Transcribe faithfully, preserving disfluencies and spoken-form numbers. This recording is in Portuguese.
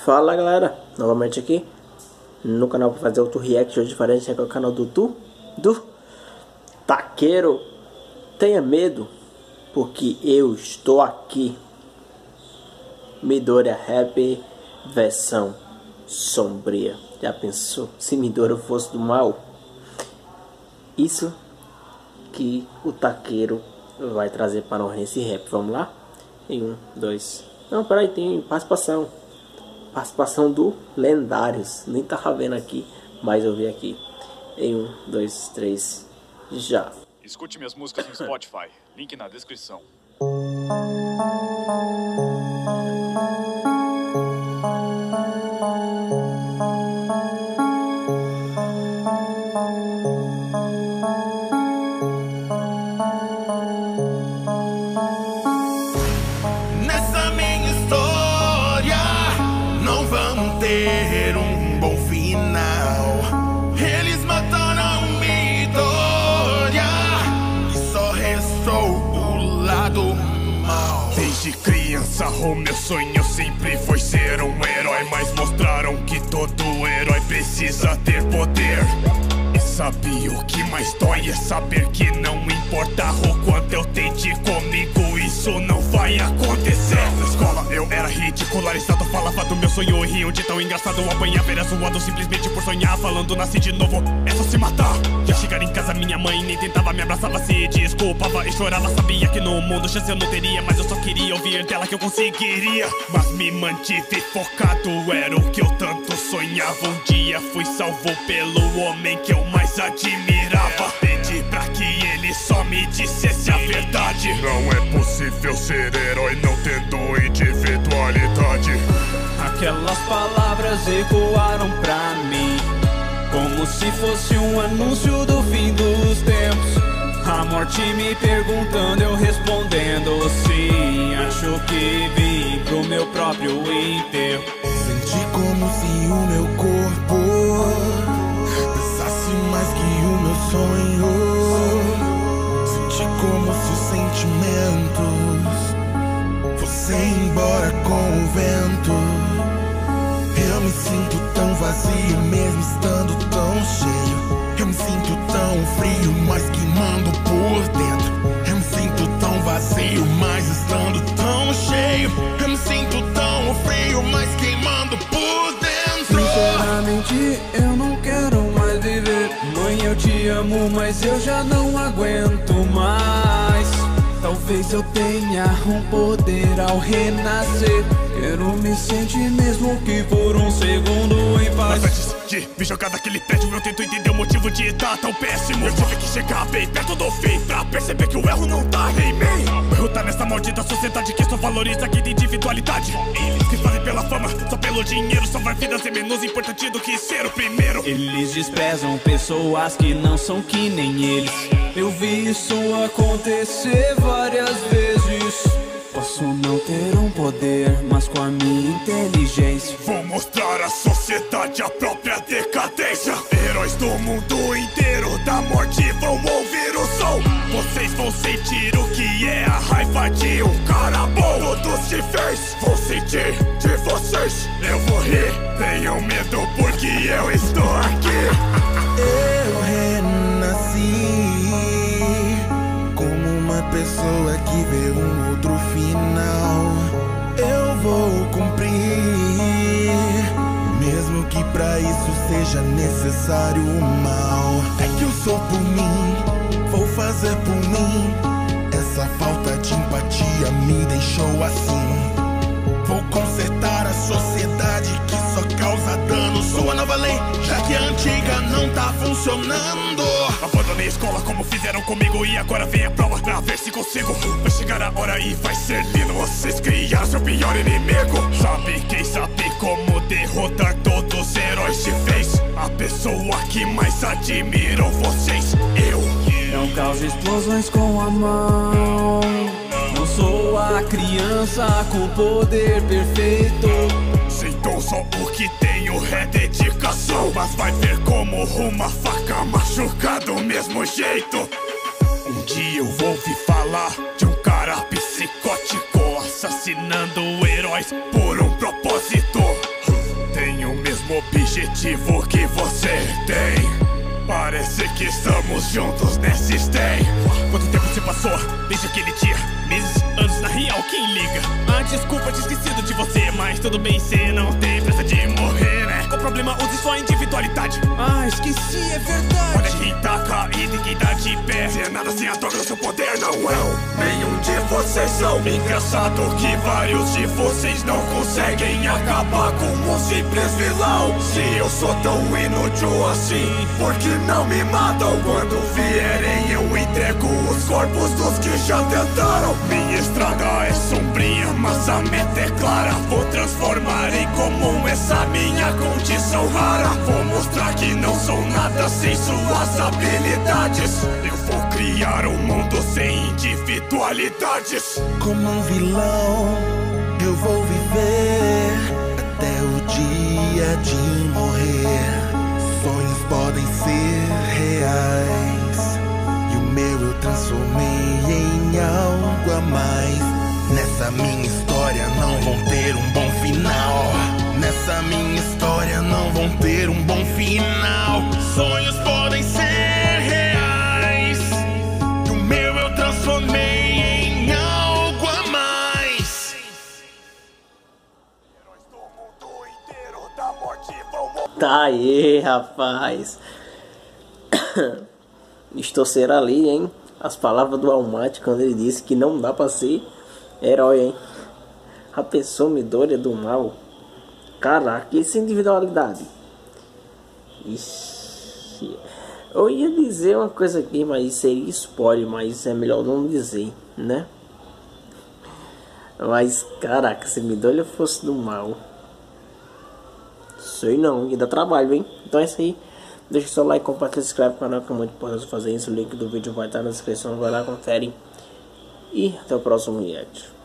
Fala galera, novamente aqui no canal para fazer outro react hoje diferente, aqui é o canal do Du, do Taqueiro. Tenha medo, porque eu estou aqui. Midoriya Rap versão sombria. Já pensou se Midoriya fosse do mal? Isso que o Taqueiro vai trazer para nós nesse rap. Vamos lá? Em um, dois... Não, peraí, tem participação. Participação do Lendários. Nem tava vendo aqui, mas eu vi aqui. Em um, dois, três, já. Escute minhas músicas no Spotify. Link na descrição. Nessa minha história não vamos ter um bom final. Eles mataram Midoriya e só restou o lado mal. Desde criança o meu sonho sempre foi ser um herói, mas mostraram que todo herói precisa ter poder. E sabe o que mais dói? É saber que não importa o quanto eu tente comigo, isso não vai acontecer. Na escola eu era ridicularizado, falava do meu sonho e riam de tão engraçado. Eu apanhava, era zoado simplesmente por sonhar, falando nasci de novo, é só se matar. Já chegar em casa minha mãe nem tentava, me abraçava, se desculpava e chorava. Sabia que no mundo chance eu não teria, mas eu só queria ouvir dela que eu conseguiria. Mas me mantive focado, era o que eu tanto sonhava. Um dia fui salvo pelo homem que eu mais admirava. Pedi pra que ele só me dissesse a verdade. Não é possível ser herói não tendo individualidade. Aquelas palavras ecoaram pra mim como se fosse um anúncio do fim dos tempos. A morte me perguntando, eu respondendo sim. Acho que vim pro meu próprio enterro. Senti como se o meu corpo pesasse mais que o meu sonho. Senti como se os sentimentos fossem embora com o vento. Eu me sinto tão vazio mesmo estando tão cheio. Eu me sinto tão frio, mas queimando por dentro. Eu me sinto tão vazio, mas estando tão cheio. Eu me sinto tão frio, mas queimando por dentro. Sinceramente eu não quero mais viver. Mãe, eu te amo, mas eu já não aguento mais. Talvez eu tenha um poder ao renascer. Quero me sentir mesmo que por um segundo em paz. Mas antes de me jogar daquele prédio, eu tento entender o motivo de estar tão péssimo. Eu tive que chegar bem perto do fim pra perceber que o erro não tá em mim. O erro tá nessa maldita sociedade que só valoriza a quem individualidade. Eles que fazem pela fama, só pelo dinheiro. Salvar vidas é menos importante do que ser o primeiro. Eles desprezam pessoas que não são que nem eles. Eu vi isso acontecer várias vezes. Posso não ter um poder, mas com a minha inteligência vou mostrar à sociedade a própria decadência. Heróis do mundo inteiro da morte vão ouvir o som. Vocês vão sentir o que é a raiva de um cara bom. Todos te fez, vou sentir de vocês. Eu vou rir, tenham medo porque eu estou aqui. Eu renasci como uma pessoa que vê um outro final. Eu vou cumprir, mesmo que pra isso seja necessário o mal. É que eu sou por mim, vou fazer por mim. Essa falta de empatia me deixou assim. Vou consertar a sociedade que só causa dano. Sou a nova lei, já que a antiga não tá funcionando. Abandonei a escola como fizeram comigo e agora vem a prova pra ver se consigo. Vai chegar a hora e vai ser lindo. Vocês criaram seu pior inimigo. Sabe quem sabe como derrotar todos os heróis de vez? A pessoa que mais admiram vocês, eu. Não causo explosões com a mão. Não sou a criança com poder perfeito. Sinto só o que tenho é dedicação. Mas vai ver como uma faca machuca do mesmo jeito. Um dia eu vou ouvir falar de um cara psicótico assassinando heróis por um propósito. objetivo que você tem. Parece que estamos juntos nesse stay. Quanto tempo se passou desde aquele dia? Meses, anos, na real, quem liga? Ah, desculpa, tinha esquecido de você, mas tudo bem, cê não tem pressa de morrer, né? Qual problema? Use sua individualidade. Ah, esqueci, é verdade. Olha quem tá caído e quem tá de pé. Se é nada sem a troca do seu poder, não eu. Nenhum de vocês são. Engraçado que vários de vocês não conseguem acabar com um simples vilão. Se eu sou tão inútil assim, por que não me matam? Quando vierem eu entrego os corpos dos que já tentaram. Minha estrada é sombria, mas a meta é clara. Vou transformar em comum essa minha condição rara. Vou mostrar que não sou nada sem suas habilidades. Eu vou criar um mundo sem individualidades. Como um vilão, eu vou viver até o dia de morrer. Sonhos podem ser reais, e o meu eu transformei em algo a mais. Nessa minha história não vão ter um bom final. Nessa minha história não vão ter um bom final. Sonhos podem ser reais, e o meu eu transformei em algo a mais. Heróis do mundo inteiro da morte vão. Tá aí, rapaz. Distorcer ali, hein? As palavras do Almighty quando ele disse que não dá pra ser herói, hein? A pessoa medonha do mal. Caraca, essa individualidade. Ixi. Eu ia dizer uma coisa aqui, mas seria spoiler, mas é melhor não dizer, né? Mas, caraca, se medonha fosse do mal. Sei não, ia dar trabalho, hein? Então é isso aí. Deixa o seu like, compartilha, se inscreve no canal, que é muito importante fazer isso. O link do vídeo vai estar na descrição, vai lá, confere. E até o próximo react.